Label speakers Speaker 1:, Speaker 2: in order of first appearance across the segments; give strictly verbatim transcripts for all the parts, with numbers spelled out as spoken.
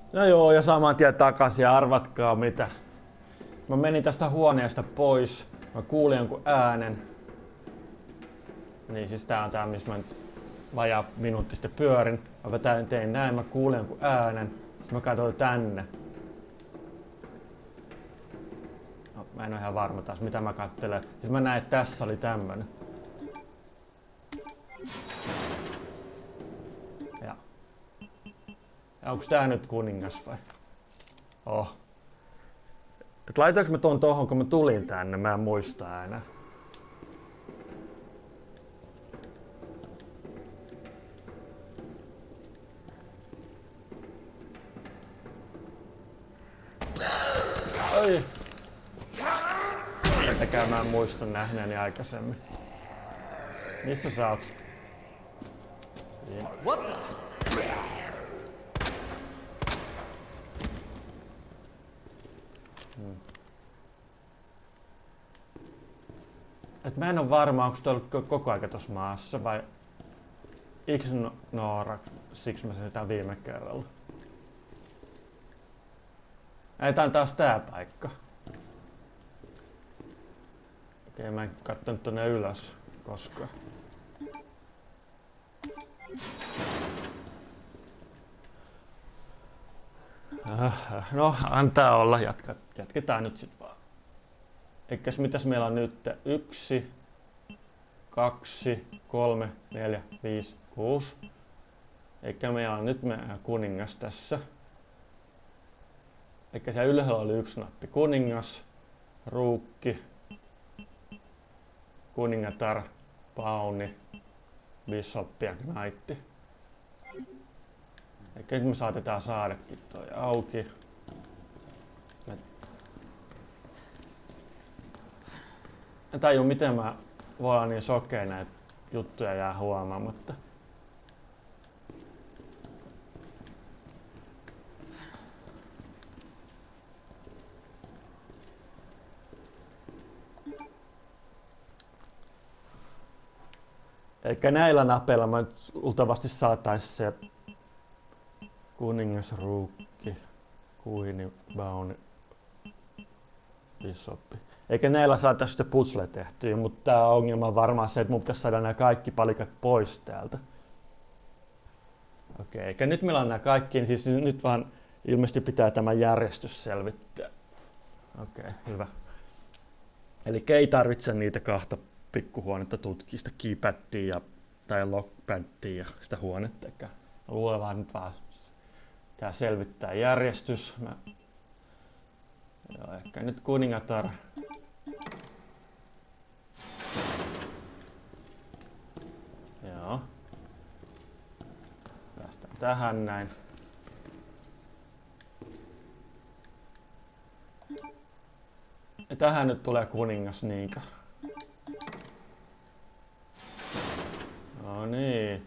Speaker 1: No joo, ja saman tien takaisin ja arvatkaa mitä. Mä menin tästä huoneesta pois. Mä kuulin jonkun äänen. Niin siis tää on tää, missä mä nyt vajaa minuutti sitten pyörin. Mä tein näin, mä kuulin jonkun äänen. Sitten mä katsoin tänne. No, mä en oo ihan varma taas mitä mä katselen. Sitten mä näin, että tässä oli tämmönen. Ja. Ja onks tää nyt kuningas vai? Oh. Et laitoinko mä tuon tohon kun mä tulin tänne? Mä en muista enää. Oi! Tätäkään mä en muista nähneeni aikaisemmin. Missä sä oot? Siinä.
Speaker 2: What the?
Speaker 1: Hmm. Et mä en oo varma, onko toi ollut koko aika tossa maassa vai Ignora, siksi mä sitä viime kerralla. Ei, tää on taas tää paikka. Okei, mä en kattonut tonne ylös koskaan. No, antaa olla, jatka, jatketaan nyt sit vaan. Eikäs mitäs meillä on nyt? Yksi, kaksi, kolme, neljä, viisi, kuusi. Eikä meillä on nyt meidän kuningas tässä. Eikä siellä ylhäällä oli yksi nappi. Kuningas, ruukki, kuningatar, pauni, bishoppi ja knaitti. Eikä nyt me saatetaan saadakin toi auki. Me... En tajua miten mä voi olla niin sokea näitä juttuja jää huomaamatta. Eikä näillä napeilla mä nyt luultavasti saatais se kuningas, ruukki, kuini, bauni, bishoppi. Eikä näillä saatais se puzzle tehtyä, mutta tää ongelma on varmaan se, että mun pitäisi saada nämä kaikki palikat pois täältä. Okei, eikä nyt meillä on nämä kaikki, siis nyt vaan ilmeisesti pitää tämä järjestys selvittää. Okei, hyvä. Eli ei tarvitse niitä kahta pikkuhuonetta tutkia, sitä keypadia ja tai lockpadia ja sitä huonetta. Luulen vaan nyt vaan tää selvittää järjestys. Mä... Joo, ehkä nyt kuningatar. Joo. Päästään tähän näin. Ja tähän nyt tulee kuningas niinkö? No niin.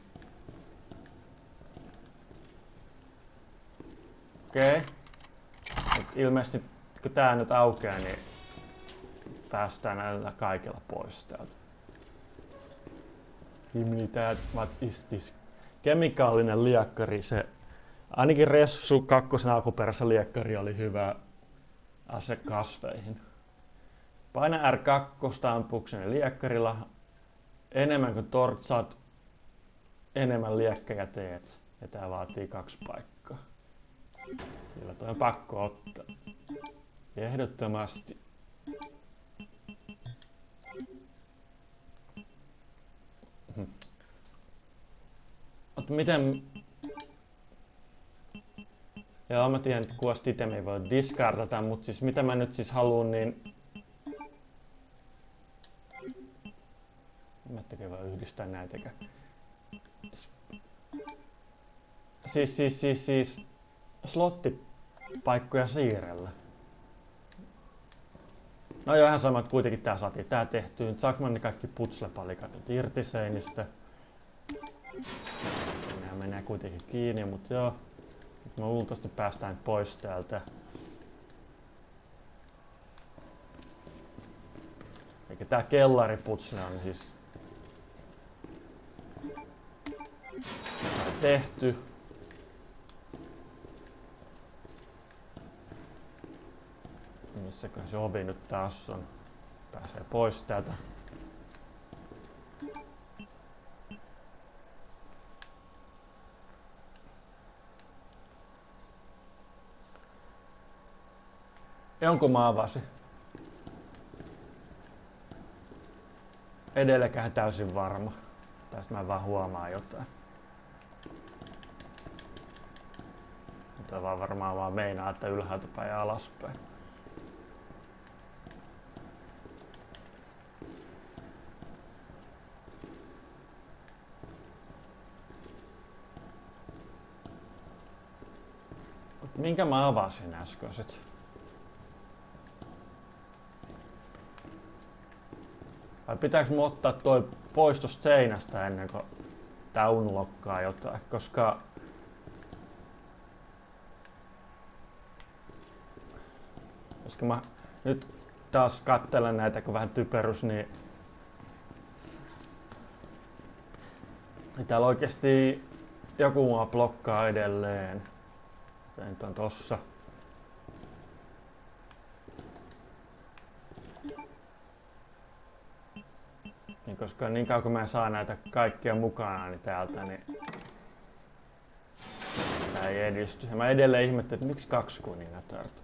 Speaker 1: Okei. Okay. Ilmeisesti kun tää nyt aukeaa, niin päästään näillä kaikilla pois täältä. Himni, tää, what is this? Kemikaalinen liekkari, se ainakin Ressu kakkosen alkuperäisessä liekkari oli hyvä ase kasveihin. Paina R kaksi ampukseni liekkarilla. Enemmän kuin tortsaat, enemmän liekkejä teet. Ja tää vaatii kaksi paikkaa. Kyllä toi on pakko ottaa. Ehdottomasti. Mutta miten... Joo, mä tiedän, että kuvasta itemiä voi discardata, mutta siis mitä mä nyt siis haluun, niin... Mä tekee vaan yhdistää näitäkään. Siis, siis, siis, siis... Slottipaikkoja siirrellä. No joo, ihan sama, että kuitenkin tää saatiin tää tehtyä. Nyt saanko mä ne kaikki putslepalikat nyt irti seinistä? Nää menee kuitenkin kiinni, mut joo. Nyt mä luultavasti päästään pois täältä. Eikä tää kellariputsle on siis... Tää tehty. Missäkään se ovi nyt taas on? Pääsee pois täältä. Jonkun mä avasin. Edelläkään täysin varma. Tästä mä vaan huomaan jotain. Mutta vaan varmaan vaan meinaa, että ylhäältä päin ja alaspäin. Mut minkä mä avasin äskeiset? Vai pitääkö mun ottaa toi pois tosta seinästä ennen kuin tää unlokkaa jotain, koska koska mä nyt taas katselen näitä kun vähän typerys, niin täällä oikeesti joku mua blokkaa edelleen. Se nyt on tossa. Niin koska niin kauan kun mä en saa näitä kaikkia mukana niin täältä, niin tää ei edisty. Ja mä edelleen ihmettelin, että miksi kaksi kuningatarta.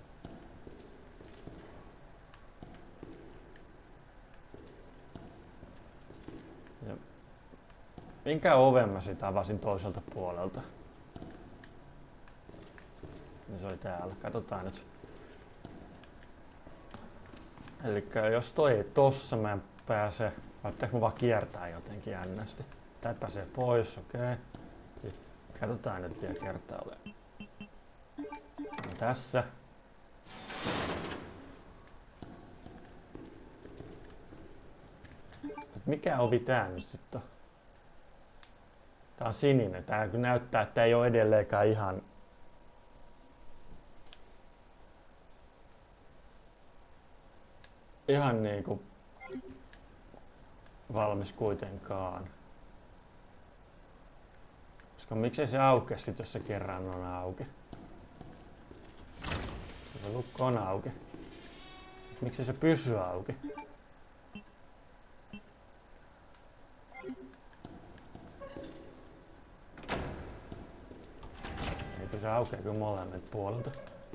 Speaker 1: Ja minkä oven mä sit avasin toiselta puolelta? Niin se oli täällä. Katsotaan nyt. Elikkä jos toi ei tossa mä en pääse. Vai pitääkö mä vaan kiertää jotenkin jännästi? Tää pääsee pois, okei. Okay. Katsotaan nyt vielä kertaalleen. Tässä. Mikä ovi tää nyt sitten on? Tää on sininen. Tää näyttää, että ei oo edelleenkään ihan ihan niinku valmis kuitenkaan. Koska miksei se aukea sit, jos se kerran on auki? Se lukko on auki. Miksi se pysyy auki? Eikö se aukea kyllä molemmat puolelta?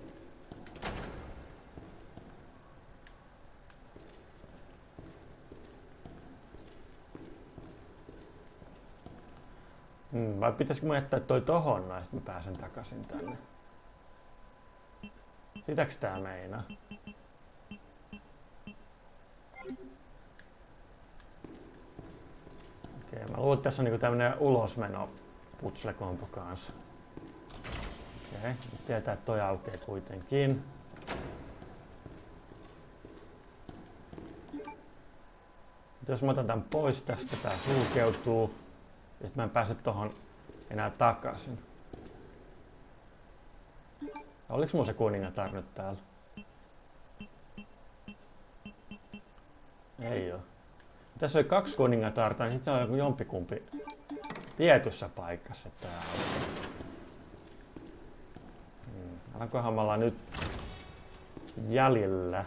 Speaker 1: Hmm, vai pitäisikö mun jättää toi tohon noin, sit mä pääsen takaisin tänne? Sitäks tää meinaa? Okei, mä luulen, että tässä on niinku tämmönen ulosmeno putslekompo kanssa. Okei, nyt tietää, että toi aukee kuitenkin. Nyt jos mä otan tän pois tästä, tää sulkeutuu. Ja sit mä en pääse tohon enää takaisin. Oliks mun se kuningatar nyt täällä? Ei oo. Tässä oli kaksi kuningatarta, niin sit se on joku jompikumpi tietyssä paikassa täällä. Hmm. Alankohan me ollaan nyt jäljellä.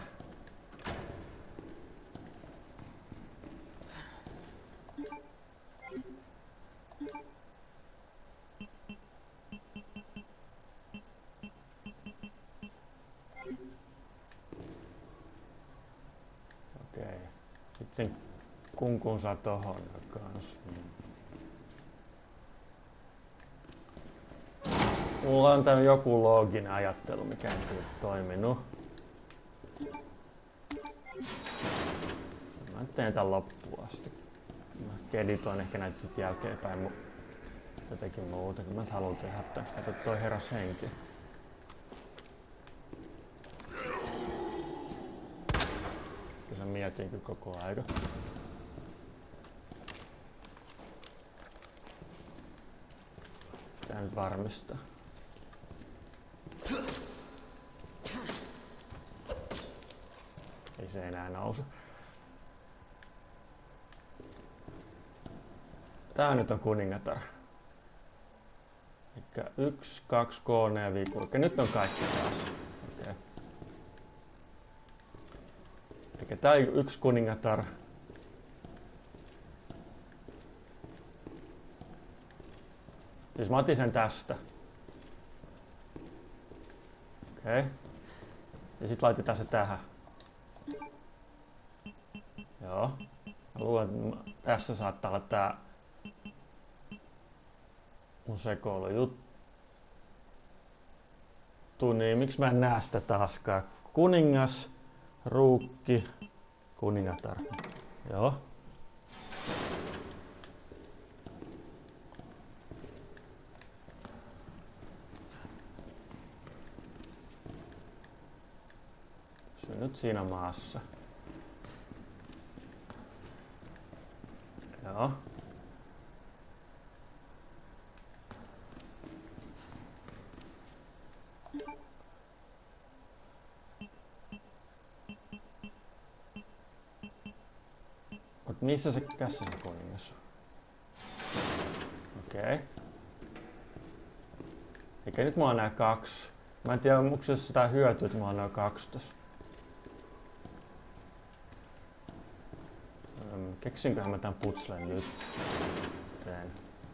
Speaker 1: Sitten kunkun saa tohon kans. Mulla on tää joku looginen ajattelu, mikä ei ole toiminut. Mä teen tän loppuun asti. Mä editoin ehkä näitä sit jälkeenpäin mu jotenkin muuta, kun mä et halua tehdä tän. Kato, toi heräs henki. Kyllä mietin kyllä koko aika. Tää nyt varmistaa. Ei se enää nousu. Tää nyt on kuningatar. Elikkä yksi, kaksi, kolme ja viisi. Nyt on kaikki taas. Okay. Okei, tää on yksi kuningatar. Siis mä otin sen tästä. Okei. Ja sit laitetaan se tähän. Joo. Mä luulen, että tässä saattaa olla tää mun sekoilujuttu. Niin miksi mä en näe sitä taaskaan? Kuningas, ruukki, kuningatar. Joo. Se on nyt siinä maassa. Joo. Mut missä se kässä se kuningas on? Okei. Okay. Eikä nyt mulla on nää kaksi. Mä en tiedä, onko se sitä hyötyä, että mulla on nää kaksi tossa. Keksinköhän mä tän putslen nyt? Teen.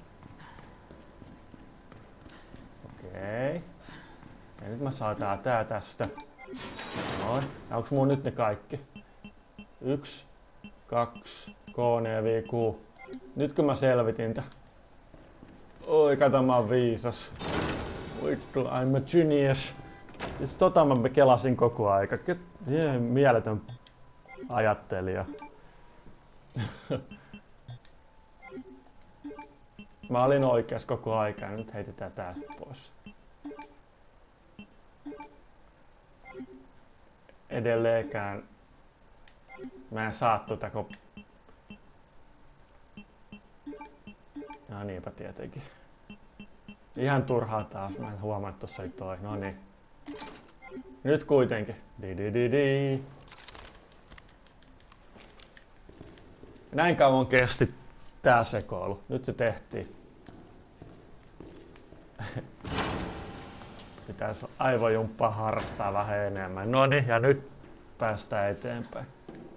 Speaker 1: Okei. Okay. Ja nyt mä saadaan tää tästä. Noin. Ja onks mulla nyt ne kaikki? Yksi, kaksi, K, neljä, Q. Nytkö mä selvitin tää? Oi, kato mä oon viisas. Vittu, I'm a genius. Siis tota mä kelasin koko aika. Yeah, mieletön ajattelija. Mä olin oikeas koko aika ja nyt heitetään tästä pois. Edelleenkään mä en saa tota ko... No niinpä tietenkin. Ihan turhaa taas, mä en huomaa, että tossa ei toi. No niin. Nyt kuitenkin. Di di di di. Näin kauan kesti tää sekoilu. Nyt se tehtiin. Pitäis aivojumppaa harrastaa vähän enemmän. Noniin, ja nyt päästään eteenpäin.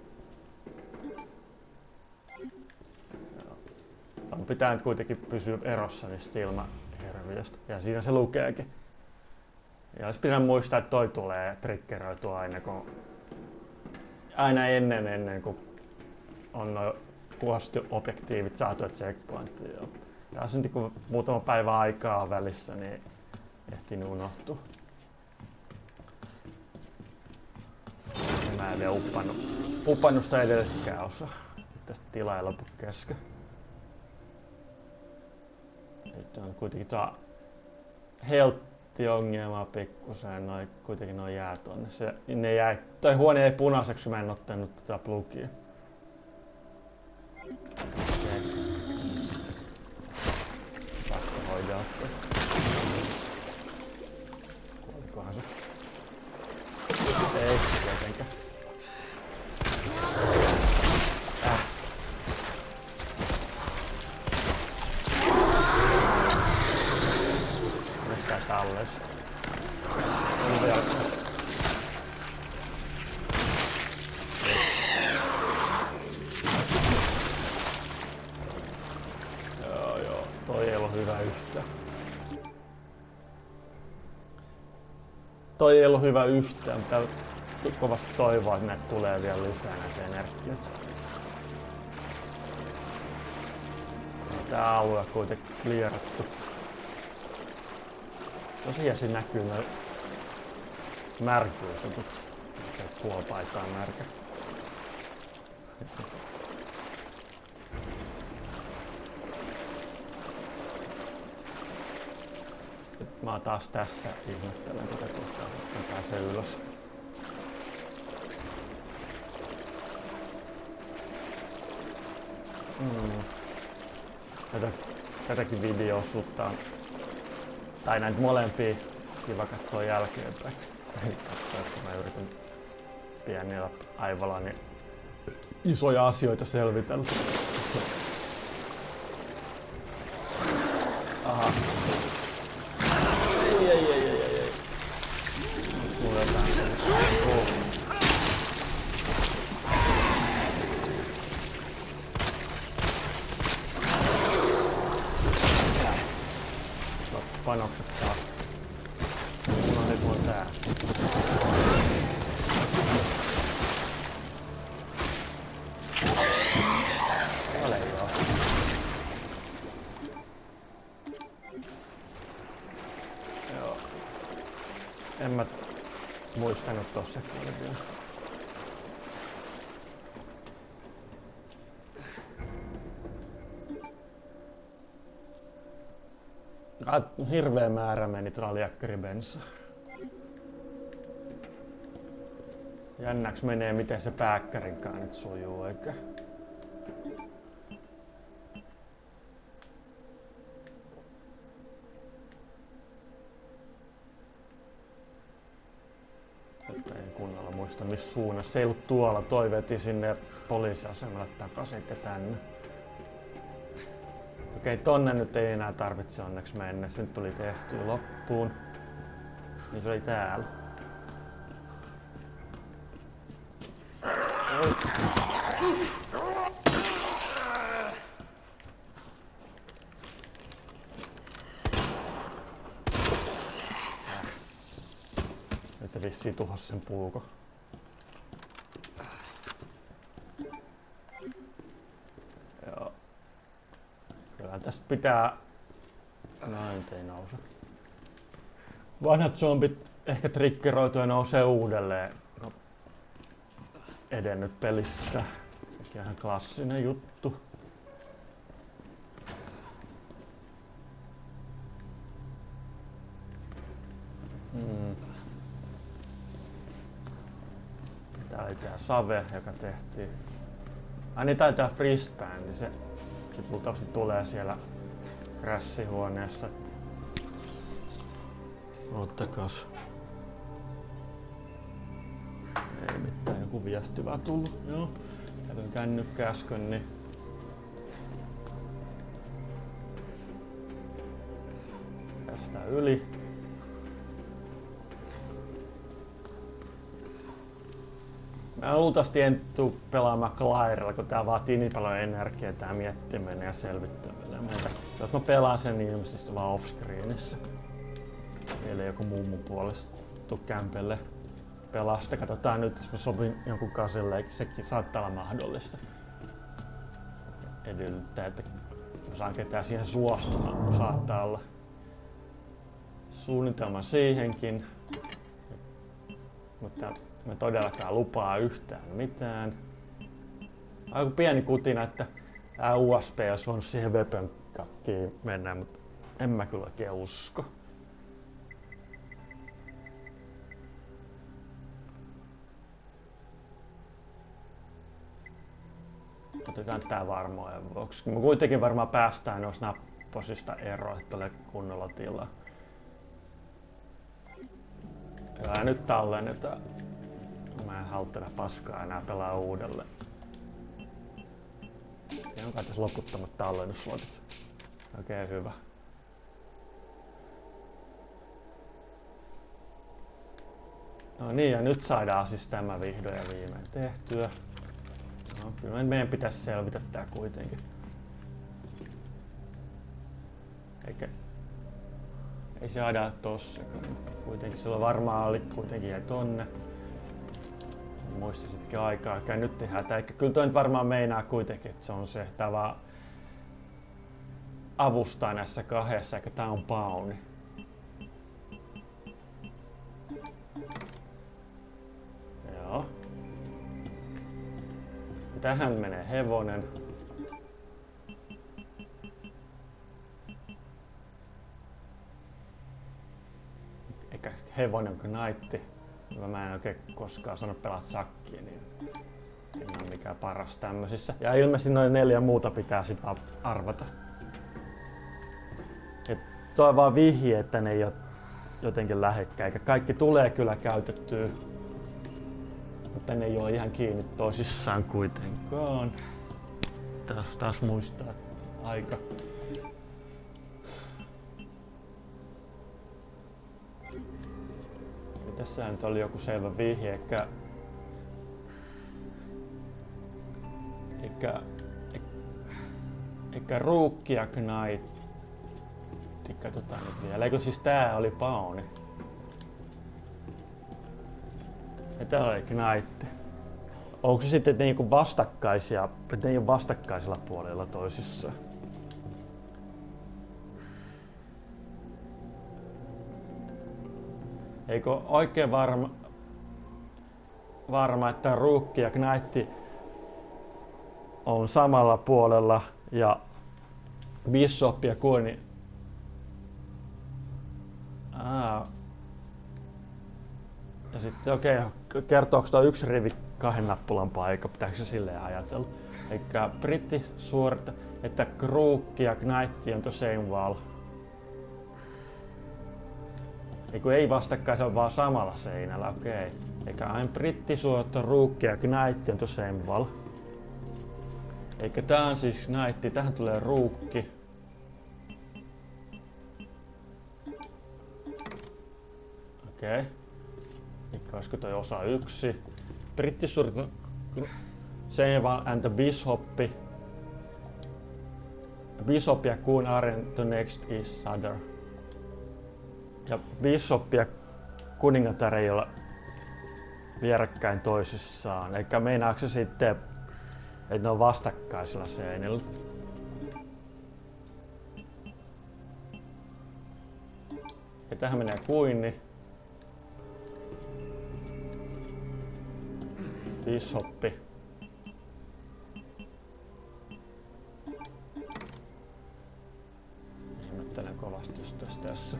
Speaker 1: Joo. Pitää nyt kuitenkin pysyä erossa niistä ilmaherviöstä. Ja siinä se lukeekin. Ja jos pitää muistaa, että toi tulee triggeröitua aina, kun... aina ennen ennen kuin on noin kuvastusobjektiivit saatu checkpointtiin. Taas nyt kun muutama päivä aikaa on välissä, niin ehtiin unohtua. Mä en vielä uppannut, uppannut sitä edellistäkään osaa. Tästä tilaa ei lopu kesken. Nyt on kuitenkin tää health-ongelmaa pikkusen, noi, kuitenkin noi jää tonne. Se, ne jäi, toi huone ei punaiseksi, kun mä en ottanut tätä plugia. Okei. Pakko hoidaa. Kuolikohan se? Ei, tietenkään. Äh. Nyt tää talles. On vielä. Toi ei ollut hyvä yhtään. Toi ei ollut hyvä yhtään, mutta kovasti toivoa, että näitä tulee vielä lisää näitä energioita. Tää alue on kuitenkin clearattu. Tosiaan siinä näkyy noin märkyysutut. Puolipaita on märkä. Nyt mä oon taas tässä ihmettelen tätä kohtaa, että pääsee ylös. Mm. Tätä, tätäkin videosuutta tai näitä molempia kiva katsoa jälkeenpäin. Katsoa, että mä yritän pienillä aivollani isoja asioita selvitellä. Aha. Ei, ei, ei, ei, ei, ei. Mulla jotain. En mä muistanut tossa vielä. Hirveä määrä meni tuolla liakkaribensaa. Jännäks menee miten se pääkkärinkaan nyt sujuu eikä. Nyt ei kunnolla muista missä suunnassa. Se ei ollut tuolla, toi veti sinne poliisiasemalle takaisin ja tänne. Okei, tonne nyt ei enää tarvitse onneksi mennä. Se nyt tuli tehtyä loppuun. Niin se oli täällä. Nyt se vissiin tuhos sen puuko. Joo. Kyllä tästä pitää... No nyt ei nouse. Vanhat zombit ehkä triggeroituu ja nousee uudelleen. No, edennyt pelissä. Sekin on ihan klassinen juttu. Hmm. Tää oli tää Save, joka tehtiin. Ai niin tää Fristband, niin se luultavasti tulee siellä Crash-huoneessa. Oottakas. Ei mitään, joku viesti vaan tullut. Joo. Kävin kännykkä äsken, niin... Tästä yli. Mä luultavasti en tuu pelaamaan Clairella, kun tää vaatii niin paljon energiaa tää miettiminen ja selvittäminen. Jos mä pelaan sen, niin ilmeisesti vaan offscreenissä. Meillä joku muu mun puolesta tuu kämpelle pelasta. Katsotaan nyt, jos mä sopin jonkun kasille, sekin saattaa olla mahdollista. Edellyttää, että mä saan ketään siihen suostumaan, saattaa olla suunnitelma siihenkin. Mutta me todellakaan lupaa yhtään mitään. Aika pieni kutina, että tää U S B olisi voinut siihen webön kakkiin mennä, mutta en mä kyllä oikein usko. Otetaan tää varmojen vuoksi. Me kuitenkin varmaan päästään noista napposista eroon, että tulee kunnolla tilaa. Ja nyt tallennetaan. Mä en halua tätä paskaa enää pelaa uudelleen. Ja on kai tässä loputtomat tallennusluotit. Okei, okay, hyvä. No niin, ja nyt saadaan siis tämä vihdoin ja viimein tehtyä. No, kyllä meidän pitäisi selvitä tää kuitenkin. Eikä... Ei se aida tossakaan. Kuitenkin sillä varmaan oli kuitenkin jäi tonne. Muistasitkin aikaa, okei nyt tehdään tää. Eikä kyllä toi nyt varmaan meinaa kuitenkin, että se on se. Tää vaan avustaa näissä kahdessa, eikä tää on pauni. Joo. Tähän menee hevonen. Eikä hevonen kuin naitti. Mä en oikein koskaan sano pelata sakkia, niin ei ole mikään paras tämmösissä. Ja ilmeisesti noin neljä muuta pitää sit arvata. Et toi on vaan vihje, että ne ei ole jotenkin lähekkäin. Eikä kaikki tulee kyllä käytettyä. Mutta ne ei ole ihan kiinni toisissaan kuitenkaan. Taas, taas muistaa aika. Tässä nyt oli joku selvä vihje, eikä... Eikä... Eikä Rook ja Knight. Katsotaan nyt vielä. Eikö siis tää oli pauni? Ja tää oli Knight. Onko se sitten niinku vastakkaisia, että ne ei ole vastakkaisilla puolilla toisissaan? Eikö oikein varma, varma että Rook ja Knight on samalla puolella ja Bishop ja Queen. Aa. Ja sitten okei, okay, kertooko tuo yksi rivi kahden nappulan paikka, pitääkö se silleen ajatella? Eikä britti suorita, että Rook ja Knight on the same wall. Eiku ei vastakkain, se on vaan samalla seinällä, okei. Okay. Eikä aina britti suorita Rook ja Knight on the same wall. Eikä tää on siis Knight, tähän tulee Rookki. Okei. Okay. Eikä olisiko toi osa yksi. Britti suorita same wall and the Bishop. Bishop ja Queen are the next each other. Ja Bishop ja kuningatar ei ole vierekkäin toisissaan. Eikä meinaako se sitten, että ne on vastakkaisilla seinillä. Ja tähän menee Queen. Bishoppi. Ihmettelen kovasti jos tässä.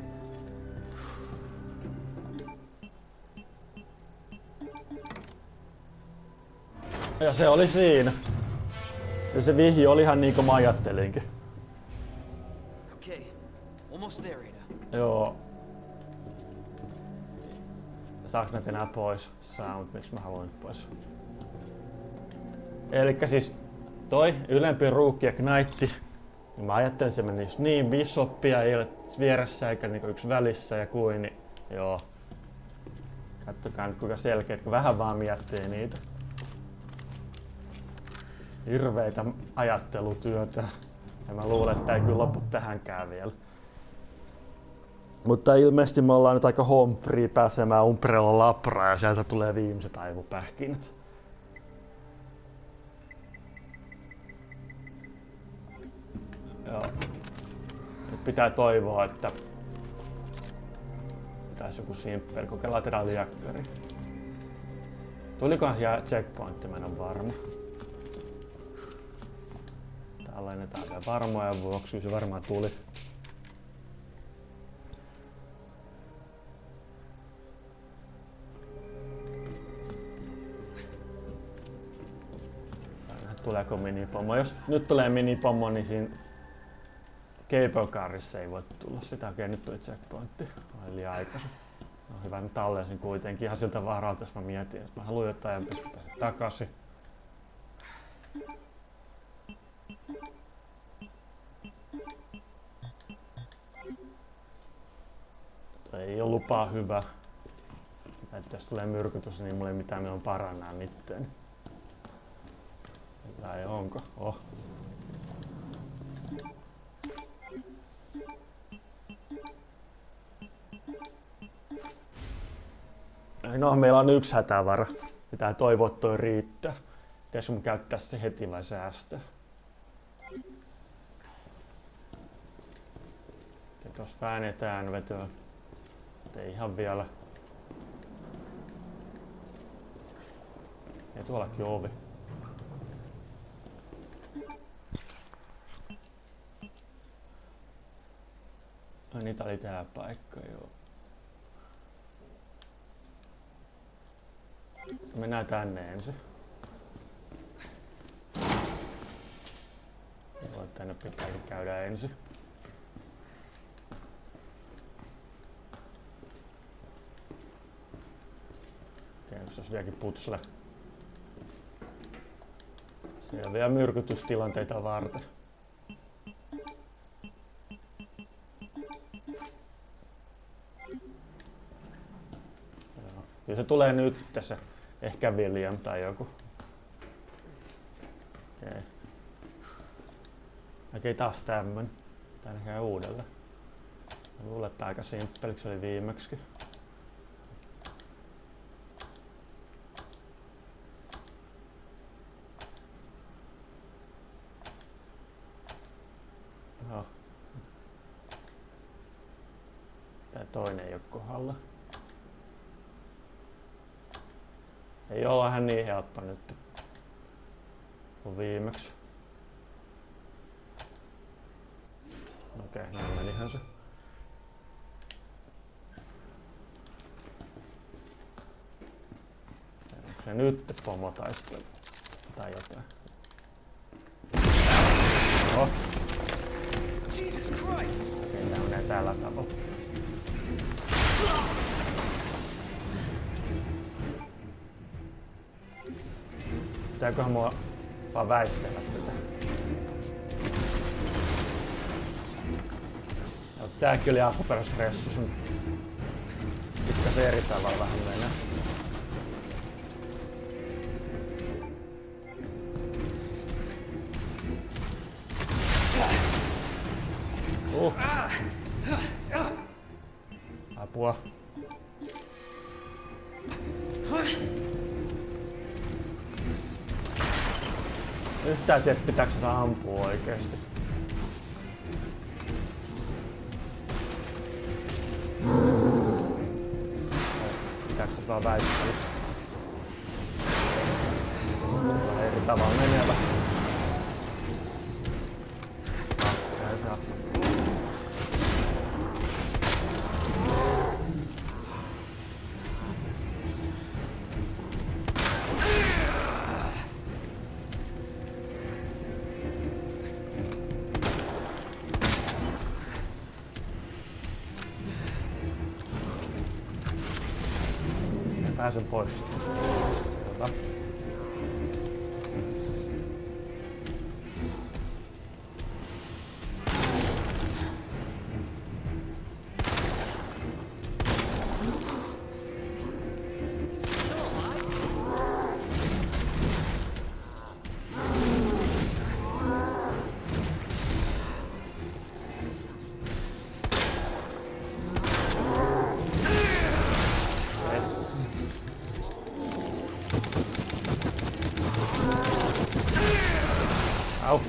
Speaker 1: Ja se oli siinä. Ja se vihji oli ihan niin kuin mä ajattelinkin.
Speaker 2: Okay. Almost there, Ada.
Speaker 1: Joo. Saaks näitä enää pois? Sound, miksi mä haluan nyt pois? Elikkä siis toi ylempi Rook ja Knight. Mä ajattelin, se menisi niin, Bishopia ei ole vieressä eikä niinku yksi välissä ja Queen. Joo. Kattokaa nyt kuinka selkeät, kun vähän vaan miettii niitä. Hirveitä ajattelutyötä. Ja mä luulen, että ei kyllä lopu tähänkään vielä. Mutta ilmeisesti me ollaan nyt aika home free pääsemään Umbrella Labraan ja sieltä tulee viimeiset aivopähkinät. Joo. Nyt pitää toivoa, että pitäis joku simppeli. Kokeillaan tehdä liakkari. Tulikohan jää checkpointti, mä en ole varma. Täällä lennetaan vielä varmoja vuoksi, se varmaan tuli. Tuleeko minipommo? Jos nyt tulee minipommo, niin siinä Cable Carissa ei voi tulla sitä. Okei, nyt tuli checkpointti. Oli liian aikaisin. No hyvä, mä tallensin kuitenkin ihan siltä varalta, jos mä mietin, että mä haluan jotain ja päästä takaisin. Toi ei oo lupaa hyvä. Että jos tulee myrkytys, niin mulla ei mitään milloin parannaa mitään. Tai onko? Oh. No, meillä on yksi hätävara. Pitää toivoa, että toi riittää. Pitäisikö mun käyttää se heti vai säästää? Ja tuossa väännetään vetoa. Ei ihan vielä. Ei tuollakin ovi. No niitä oli tää paikka, joo. Mennään tänne ensin. Joo, tänne pitääkin käydä ensin. Okei, jos olisi vieläkin putsle. Siellä on vielä myrkytystilanteita varten. Ja se tulee nyt tässä. Ehkä William tai joku. Okei. Okei, taas tämmön. Tää näkee uudelleen. Mä luulen, että aika simppeliksi se oli viimeksi. Joo. Tää toinen ei oo kohdalla. Ei oo ihan niin helppo nyt kuin viimeksi. Okei, okay, näin menihän se. Onko se nyt pomotaistelu tai jotain? Oho.
Speaker 2: Jesus Christ!
Speaker 1: Okei, nää menee tällä tavalla. Pitääköhän mua vaan väistellä tätä? No, tääkin oli alkuperäisessä ressus. Pitkä se eri tavalla vähän menee. Uh. Apua. Yhtään tiedä, pitääkö sitä ampua oikeesti. Pitääkö sitä vaan väistellä? Vähän eri tavalla menevä. Näin saa. Pääsen pois. Hyvä. Au.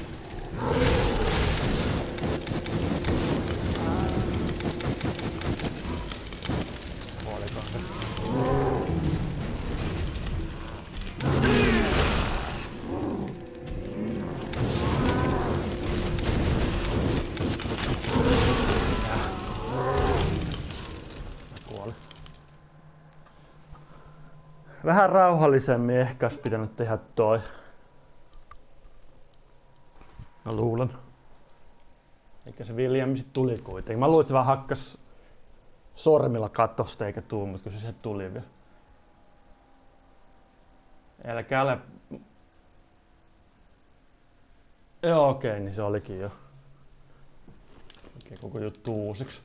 Speaker 1: Kuolikohan se? Kuoli. Vähän rauhallisemmin ehkä olisi pitänyt tehdä toi. Mä luulen. Eikä se William sit tuli kuitenkin. Mä luulen, että se vaan hakkas sormilla katosta eikä tuu, mutta kyllä se sieltä tuli vielä. Älkää ole... Joo, okei, okay, niin se olikin jo. Okei, koko juttu uusiksi.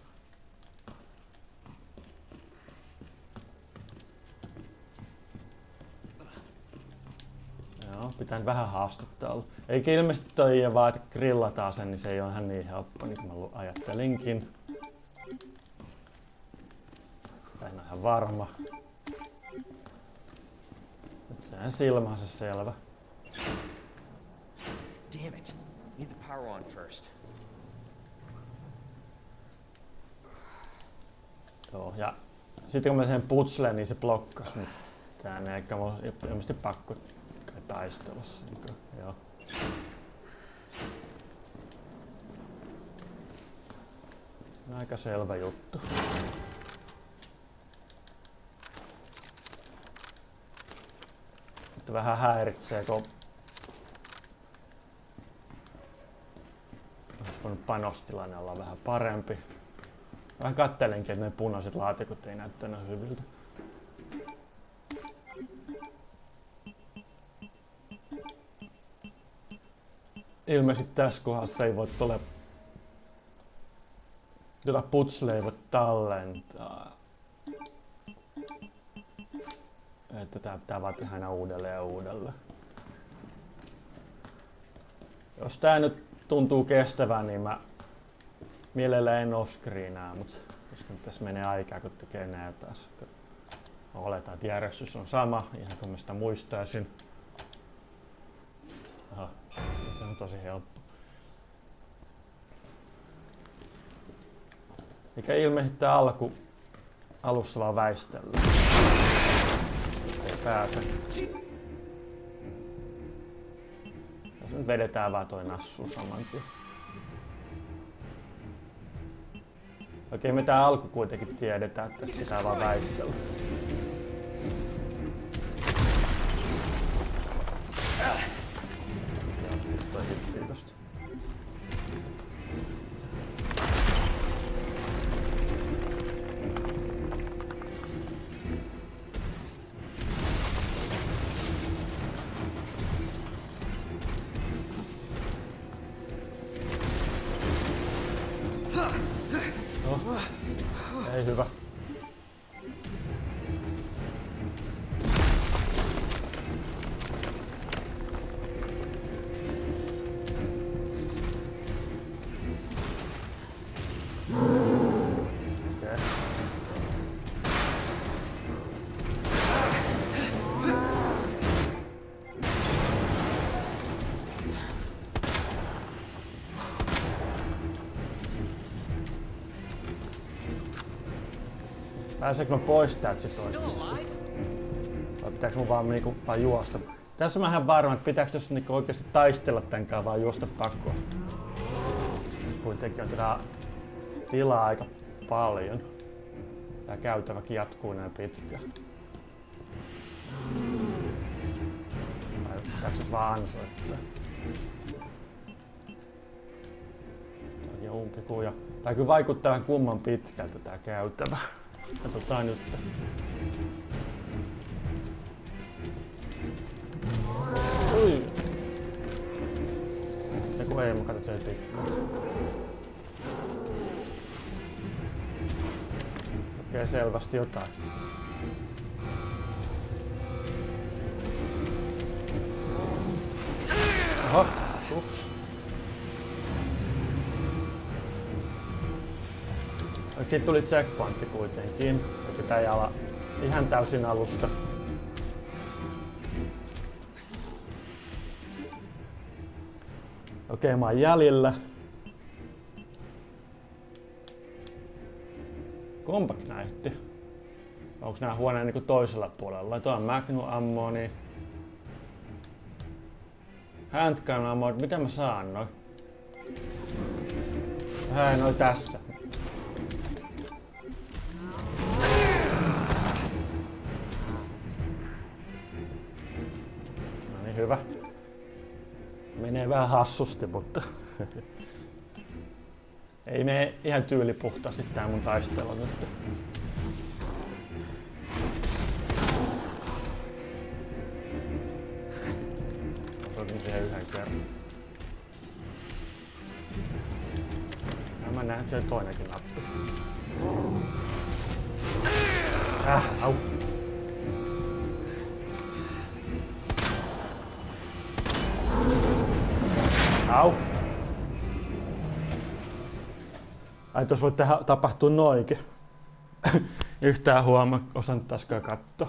Speaker 1: Joo, pitää vähän haastetta olla. Eikä ilmeisesti toi vaan, että grillataan sen, niin se ei ole ihan niin helppo, niin kuin mä ajattelinkin. Tai en ole ihan varma. Nyt sehän silmähän se selvä.
Speaker 2: Damn it. Need the power on first.
Speaker 1: Joo, ja sitten kun mä sen putsleen, niin se blokkas nyt. Tää ei eikä mulla ilmeisesti pakko taistelussa. Niin joo. Aika selvä juttu. Mutta vähän häiritsee, kun olisi voinut panostilanne olla vähän parempi. Vähän kattelinkin, että ne punaiset laatikot ei näyttänyt hyviltä. Ilmeisesti tässä kohdassa ei voi tuolle... Tätä putsle ei voi tallentaa. Että tää pitää vaan tehdä aina uudelleen ja uudelleen. Jos tää nyt tuntuu kestävän, niin mä mielellään en off-screenää, mut koska tässä menee aikaa, kun tekee nää taas. Mä oletan, että järjestys on sama, ihan kun mä sitä muistaisin. Aha, se on tosi helppo. Mikä ilmeisesti tää alku alussa vaan väistellään. pääse. Jos nyt vedetään vaan toi nassu saman tien. Okei, me tää alku kuitenkin tiedetään, että tässä pitää vaan väistellä. Toi hittiin tosta. Ei hyvä. Okei. Pääseekö mä pois täältä sit oikeesti? Vai pitääkö mun vaan, niinku, vaan juosta? Tässä mä ihan varma, että pitääkö tässä niinku oikeesti taistella tänkään vaan juosta pakoon. Tässä kuitenkin on tätä tilaa aika paljon. Tää käytäväkin jatkuu näin pitkään. Vai pitääkö tässä vaan ansoittaa? Tääkin on umpikuja. Tää kyllä vaikuttaa vähän kumman pitkältä tää käytävä. Katsotaan nyt. Ui! Eiku ei, mä katson sen tikkaan. Okei, selvästi jotain. Oho, ups. Siitä tuli checkpointti kuitenkin. Pitää olla ihan täysin alusta. Okei, mä oon jäljellä. Compact näytti. Onks nää huoneen niinku toisella puolella? Tuo on Magnum ammo, niin... Handgun ammo, mitä mä saan noin? Hei, noi tässä. Hyvä. Menee vähän hassusti, mutta ei mene ihan tyylipuhtaasti tää mun taistelu nyt. Osuutin siihen yhden kerran. Ja mä näen, että siellä toinenkin nappi. Äh, au. Au! Ai tos voi tehdä, tapahtua noinkin. Yhtään huomaa, osannut taaskaan katsoa.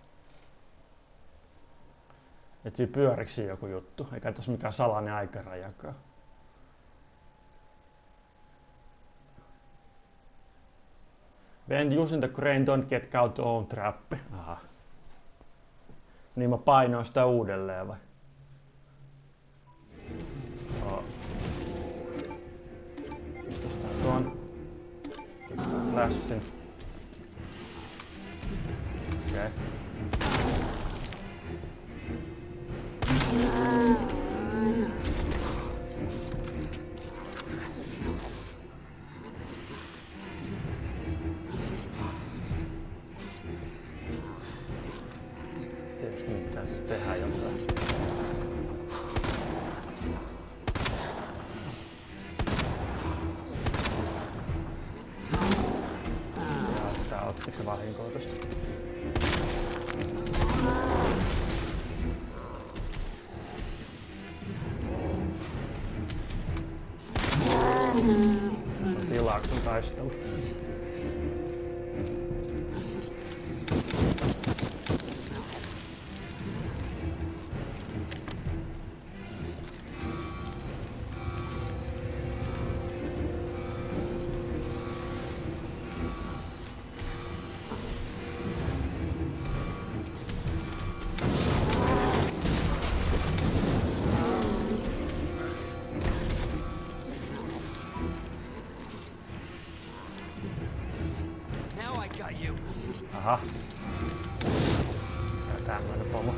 Speaker 1: Et siinä pyöriksi joku juttu, eikä tos mikään salainen aikarajakaan. When using the crane, don't get caught on trap. Aha. Niin mä painoin sitä uudelleen vai? Oh. Pistetään tuon. Pistetään flashin. Okei. Okay. Tietysti nyt pitäisi tehdä jotain. Tää ottiko se vahinkoa tosta? Tässä on tilaa kun taistelu. Aha. Ja tämmönen pomo.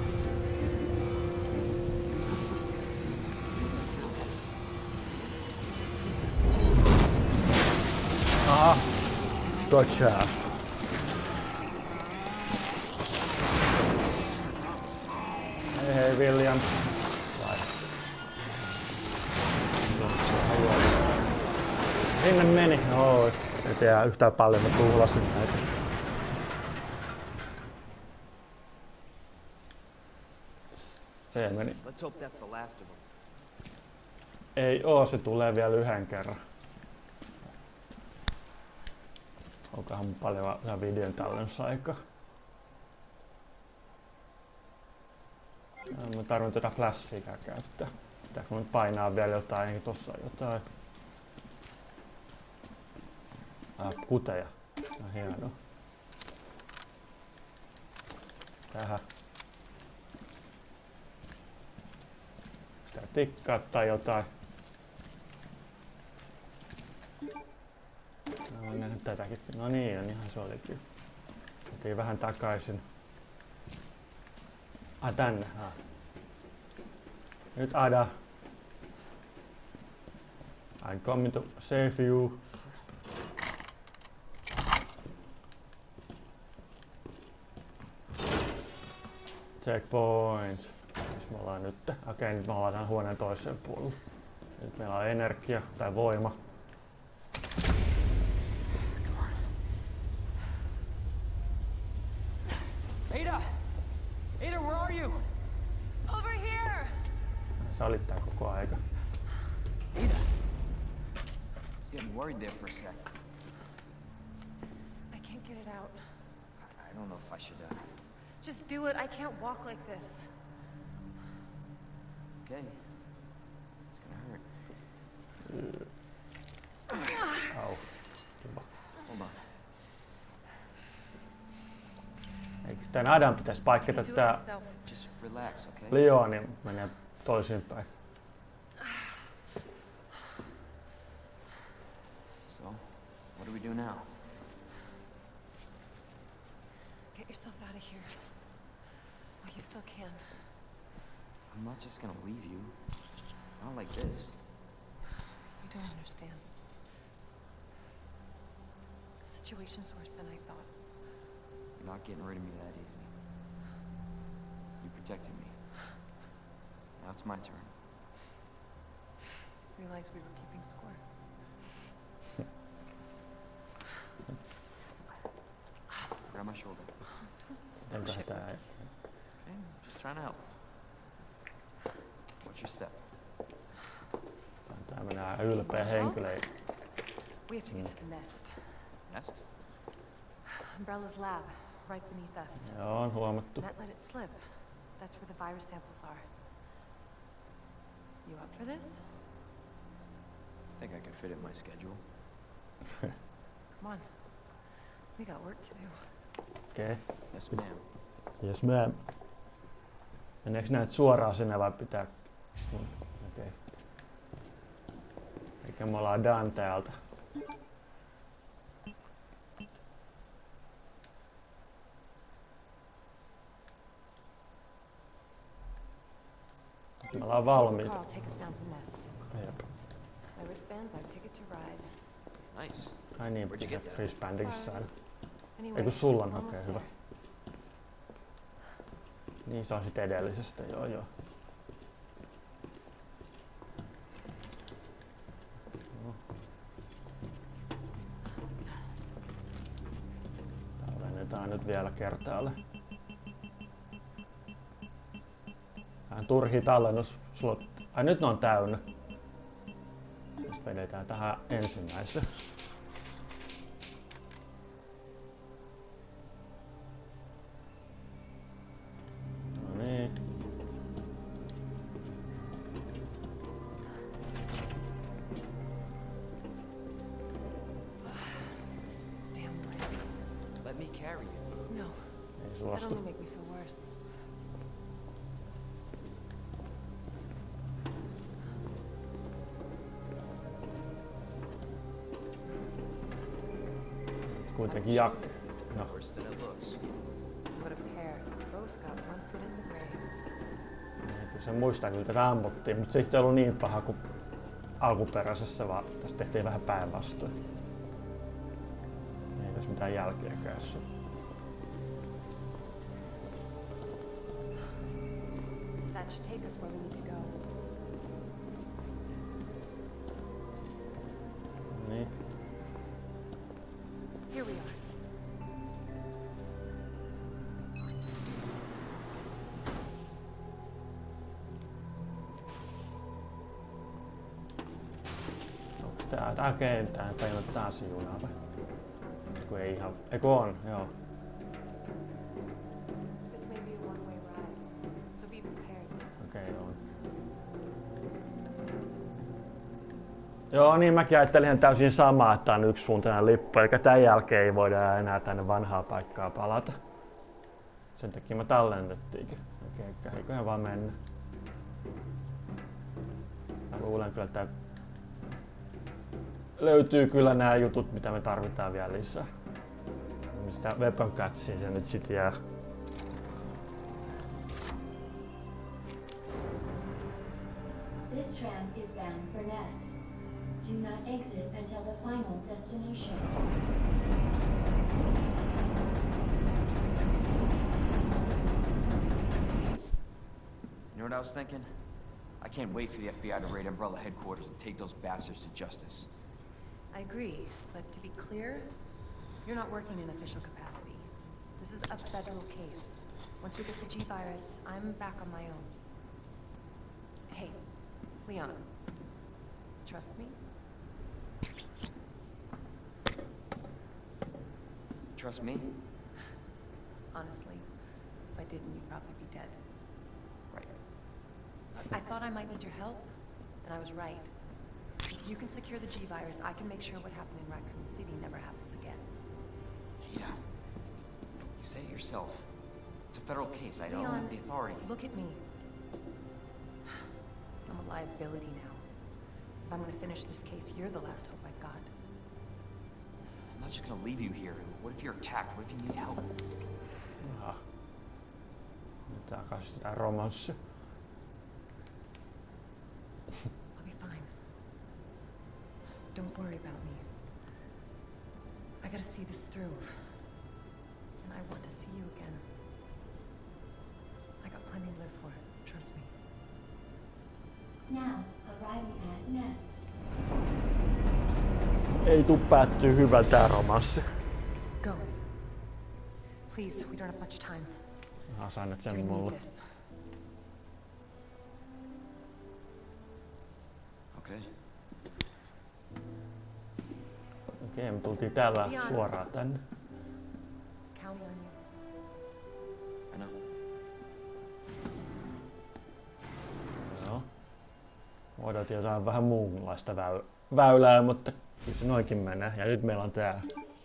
Speaker 1: Aha. Gotcha. Hei hei William. Vai. Sinne meni. Oi. Ei tiedä yhtään paljon, mä tuhlasin näitä. Se meni.
Speaker 2: Let's hope that's the last of them.
Speaker 1: Ei oo, se tulee vielä yhden kerran. Onkohan paljon vähän videon tallennusaikaa. Mä tarvitsen tätä flashia käyttää. Pitääkö mun painaa vielä jotain, niin tossa on jotain. Ah, kuteja. No, hienoa. Tähän. Pitää tikkaa tai jotain. No, nähdä tätäkin. No niin, on ihan se olikin. Otin vähän takaisin. Ah, tänne. Ah. Nyt Ada. I'm coming to save you. Checkpoint. Missä me ollaan nyt? Okei, okay, nyt me ollaan tämän huoneen toiseen puolelle. Nyt meillä on energia tai voima.
Speaker 2: Ada! Ada, where are you?
Speaker 3: Over here!
Speaker 1: Sä olit tää koko aika.
Speaker 2: Ada! I was getting worried there for a sec.
Speaker 3: I can't get it out.
Speaker 2: I, I don't know if I should, uh...
Speaker 3: Just do it. I can't walk like this.
Speaker 2: Okay. It's gonna hurt.
Speaker 1: Au. Kiva.
Speaker 2: Hold on.
Speaker 1: Eikö tän Adan pitäis paikata
Speaker 3: Do it
Speaker 1: tää
Speaker 3: yourself.
Speaker 2: Just relax, okay?
Speaker 1: Leon, niin menee toisinpäin.
Speaker 2: So, what do we do now?
Speaker 3: Get yourself out of here. While you still can.
Speaker 2: I'm not just gonna leave you. Not like this.
Speaker 3: You don't understand. The situation's worse than I thought.
Speaker 2: You're not getting rid of me that easy. You protected me. Now it's my turn.
Speaker 3: Didn't realize we were keeping score.
Speaker 2: Grab my shoulder.
Speaker 1: Enkä
Speaker 3: Shit.
Speaker 1: tää
Speaker 2: Okay, just trying to help. What's your step?
Speaker 1: on tämmönen ylpeä henkilö.
Speaker 3: We have to get to the nest.
Speaker 2: Nest?
Speaker 3: Umbrella's lab, right beneath us.
Speaker 1: Joo, on huomattu.
Speaker 3: Matt let it slip. That's where the virus samples are. You up for this?
Speaker 2: I think I could fit it in my schedule.
Speaker 3: Come on. We got work to do.
Speaker 1: Okei. Okay.
Speaker 2: Yes, ma'am.
Speaker 1: Jos mä... Meneekö näet suoraan sinne vai pitää... Okei. Okay. Eikä me ollaan done täältä. Me ollaan valmiita.
Speaker 3: Carl, take us down to Nest.
Speaker 1: Jep.
Speaker 3: My wristband's our ticket to ride.
Speaker 2: Nice.
Speaker 1: Ai niin,
Speaker 2: Where'd you
Speaker 1: pitää
Speaker 2: get that?
Speaker 1: wristbandikin saada.
Speaker 3: Anyway,
Speaker 1: Ei kun sulla on, okei,
Speaker 3: almost
Speaker 1: okay, hyvä.
Speaker 3: there.
Speaker 1: Niin se on sit edellisestä, joo joo. No. Tallennetaan nyt vielä kertaalle. Vähän turhia tallennusslot. Ai nyt ne on täynnä. Nyt vedetään tähän ensimmäiseen. No niin.
Speaker 3: This damn lamp.
Speaker 2: Let me carry you.
Speaker 3: No,
Speaker 1: Ei
Speaker 3: that
Speaker 1: suostu.
Speaker 3: only make me feel worse.
Speaker 1: Kuitenkin jak No.
Speaker 2: Worse than it looks.
Speaker 3: What a pair. Both got one foot in the grave.
Speaker 1: Niin, kyllä se muistaa, kyllä tätä ammuttiin, mutta se ei sitten ollut niin paha kuin alkuperäisessä, vaan tässä tehtiin vähän päinvastoin. Ei tässä mitään jälkeäkään ole.
Speaker 3: That should take us where we need to go.
Speaker 1: Niin.
Speaker 3: Here we are.
Speaker 1: Onks tää tää kentää? Tai on taas junaa vai? Kun ei ihan... Eiku on, joo.
Speaker 3: This may be a one-way ride, so be prepared.
Speaker 1: Okei, okay, on. Joo, niin mäkin ajattelin ihan täysin samaa, että on yksisuuntainen lippu, eli tämän jälkeen ei voida enää tänne vanhaa paikkaa palata. Sen takia mä tallennettiinkin. Okei, okay, eiköhän vaan mennä. Mä luulen kyllä, että löytyy kyllä nämä jutut, mitä me tarvitaan vielä lisää. Mistä weapon catchia se nyt sit jää.
Speaker 4: This tram is bound for Nest. Do not exit until the final destination.
Speaker 2: You know what I was thinking? I can't wait for the F B I to raid Umbrella headquarters and take those bastards to justice.
Speaker 3: I agree, but to be clear, you're not working in official capacity. This is a federal case. Once we get the G-Virus, I'm back on my own. Hey, Leon, trust me?
Speaker 2: Trust me?
Speaker 3: Honestly, if I didn't, you'd probably be dead.
Speaker 2: Right.
Speaker 3: I thought I might need your help, and I was right. If you can secure the G-Virus, I can make sure what happened in Raccoon City never happens again.
Speaker 2: Ada, you say it yourself. It's a federal case. I don't
Speaker 3: Leon,
Speaker 2: have the authority.
Speaker 3: look at me. I'm a liability now. If I'm gonna finish this case, you're the last hope I've got.
Speaker 2: I'm not just gonna leave you here. What if you're attacked? What if you need help?
Speaker 1: Aha. Nyt takas tää romanssi.
Speaker 3: I'll be fine. Don't worry about me. I gotta see this through. And I want to see you again. I got plenty to live for. Trust me.
Speaker 4: Now, arriving at Nest.
Speaker 1: Ei tuu päättyy hyvältä tää romanssi.
Speaker 3: Go. Please, we don't have much time.
Speaker 1: Aha, sä annat
Speaker 3: You're
Speaker 1: sen
Speaker 3: gonna need
Speaker 1: mulle.
Speaker 3: this.
Speaker 2: Okay.
Speaker 1: Okei, me tultiin täällä
Speaker 3: Leon.
Speaker 1: suoraan tänne.
Speaker 3: Count on you.
Speaker 2: I know.
Speaker 1: Joo. Odotin jotain vähän muunlaista väy- väylää, mutta kyllä se noinkin menee. Ja nyt meillä on tää.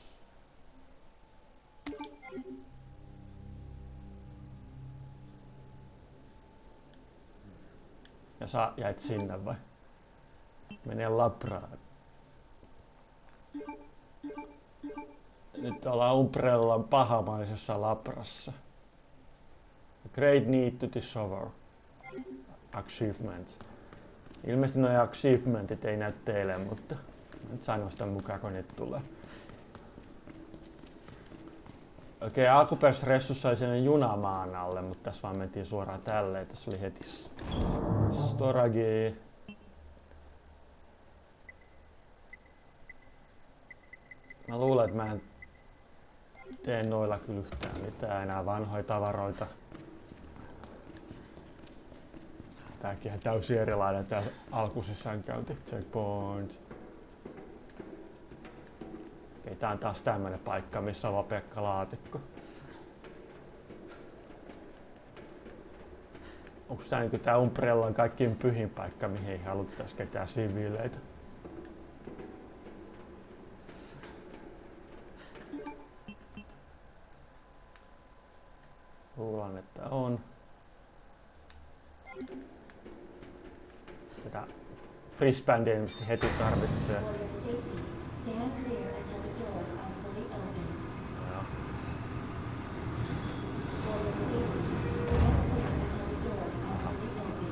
Speaker 1: Ja sä jäit sinne vai? Menee labraan. Nyt ollaan Umbrellan pahamaisessa labrassa. Great need to discover. Achievement. Ilmeisesti nuo achievementit ei näy teille, mutta nyt sain sitä mukaan, kun niitä tulee. Okei, okay, alkuperäisessä ressussa oli sellainen junamaan alle, mutta tässä vaan mentiin suoraan tälleen. Tässä oli heti storage. Mä luulen, että mä en tee noilla kyllä yhtään mitään enää vanhoja tavaroita. Tääkin on täysin erilainen tää alkusissäänkäynti. Checkpoint. Okei, tää on taas tämmönen paikka, missä on vaan pelkkä laatikko. Onks tää niinku tää Umbrellan kaikkien pyhin paikka, mihin ei haluttais ketään siviileitä? Luulen, että on. Tätä frisbandia ilmeisesti heti tarvitsee.
Speaker 4: For your safety, stand clear until the doors are fully open.
Speaker 1: Joo.
Speaker 4: safety, stand clear until the doors are fully open.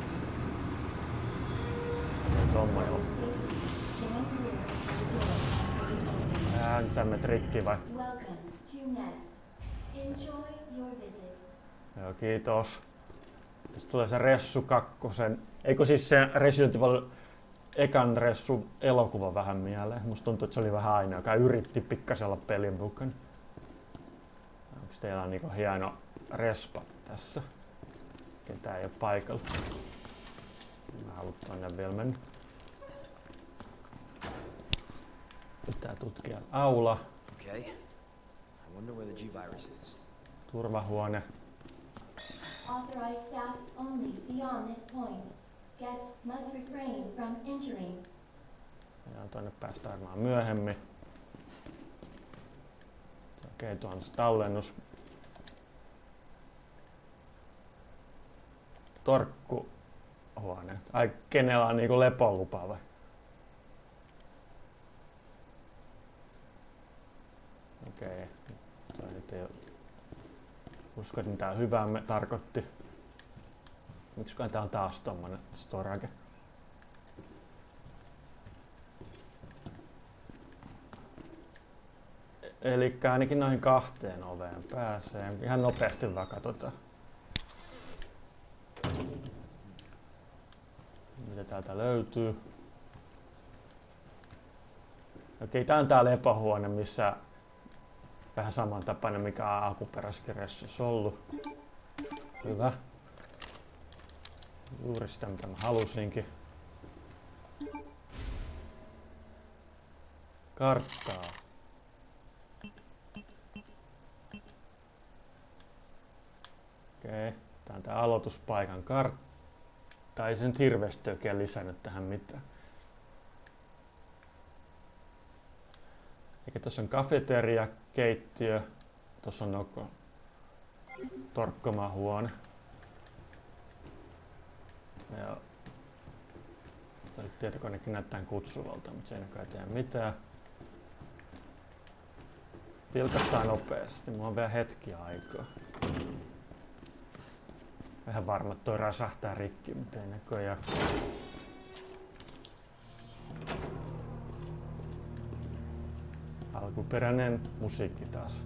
Speaker 1: Tommonen
Speaker 4: For
Speaker 1: on.
Speaker 4: safety, stand clear until the doors are fully open.
Speaker 1: Ääntämme trikki vai?
Speaker 4: Welcome to Nest. Enjoy your visit.
Speaker 1: Joo, kiitos. Tästä tulee se Ressu kakkosen. Eikö siis se Resident Evil ekan Ressu elokuva vähän mieleen? Musta tuntuu, että se oli vähän ainoa, joka yritti pikkasen olla pelin mukana. Onks teillä niinku hieno respa tässä? Ketään ei oo paikalla. Mä haluan tonne vielä mennä. Pitää tutkia aula.
Speaker 2: Okay. I wonder where the G-virus is.
Speaker 1: Turvahuone.
Speaker 4: Authorized staff only beyond this point. Guests must refrain from entering.
Speaker 1: Ja tonne päästään varmaan myöhemmin. Okei, okay, tuo on se tallennus. Torkkuhuone. Ai, kenellä on niinku lepolupa vai? Okei. Okay. Toi nyt ei oo... Usko, että mitään hyvää me tarkoitti. Miksiköhän tää on taas tommonen storage? Elikkä ainakin noihin kahteen oveen pääsee. Ihan nopeasti vaan katsotaan. Mitä täältä löytyy? Okei, tää on tää lepohuone, missä vähän samantapainen, mikä on alkuperäisessä Ressussa ollut. Hyvä. Juuri sitä, mitä mä halusinkin. Karttaa. Okei, tää on tää aloituspaikan kartta. Ei se nyt hirveästi oikein lisännyt tähän mitään. Eikä tossa on kafeteria, keittiö. Tossa on noko torkkomahuone. Ja toi tietokonekin näyttää kutsuvalta, mutta se ei kai tee mitään. Vilkastaa nopeasti, mulla on vielä hetki aikaa. Vähän varma, että toi rasahtaa rikki, mutta ei näköjään. Alkuperäinen musiikki taas.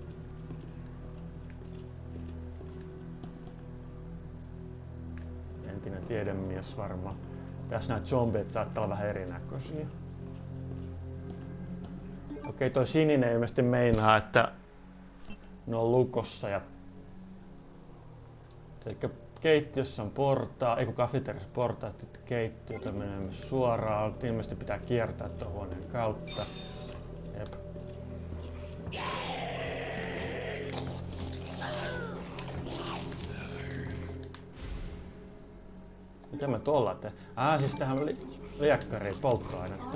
Speaker 1: Entinen tiedemies varmaan. Tässä nämä zombit saattaa olla vähän erinäköisiä. Okei, toi sininen ilmeisesti meinaa, että ne on lukossa ja... Elikkä keittiössä on portaa, ei kun kafeteriassa portaat, että keittiötä menee myös suoraan. Ilmeisesti pitää kiertää tuon huoneen kautta. Jep. Mitä mä tuolla teen? Ah, siis tähän oli liekkari polttoainetta.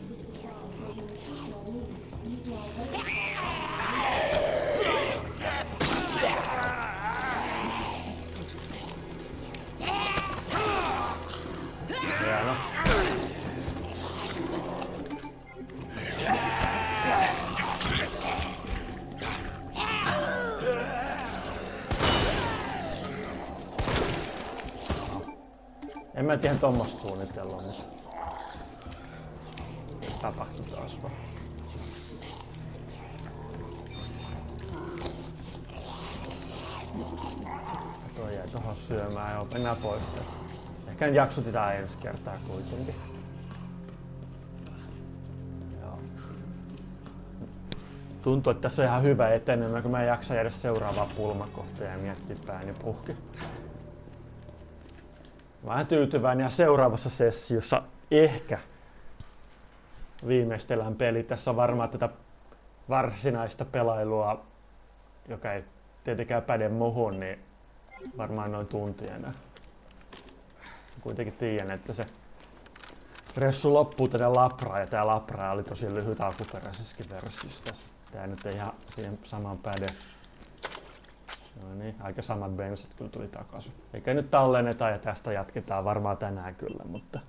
Speaker 1: Hieno. En mä tiedä tommoista suunnitella, mutta tapahtui taas vaan. Toi jäi tohon syömään, joo, mennään pois tästä. Ehkä en jaksotetaan ensi kertaa kuitenkin. Joo. Tuntuu, että tässä on ihan hyvä etenemä, kun mä en jaksa jäädä seuraavaa pulmakohtaa ja miettiä pääni puhki. Mä oon tyytyväinen ja seuraavassa sessiossa ehkä viimeistellään peli. Tässä on varmaan tätä varsinaista pelailua, joka ei tietenkään päde muhun, niin varmaan noin tunti enää. Kuitenkin tiedän, että se Ressu loppuu tänne Labraan ja tää Labra oli tosi lyhyt alkuperäisessäkin versiossa. Tää nyt ei ihan siihen samaan päde. No niin, aika samat bensat kyllä tuli takaisin. Eikä nyt tallenneta ja tästä jatketaan varmaan tänään kyllä, mutta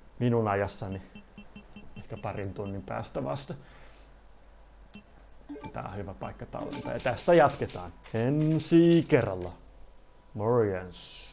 Speaker 1: minun ajassani ehkä parin tunnin päästä vasta. tää on hyvä paikka tallentaa. Ja tästä jatketaan ensi kerralla. Morjens.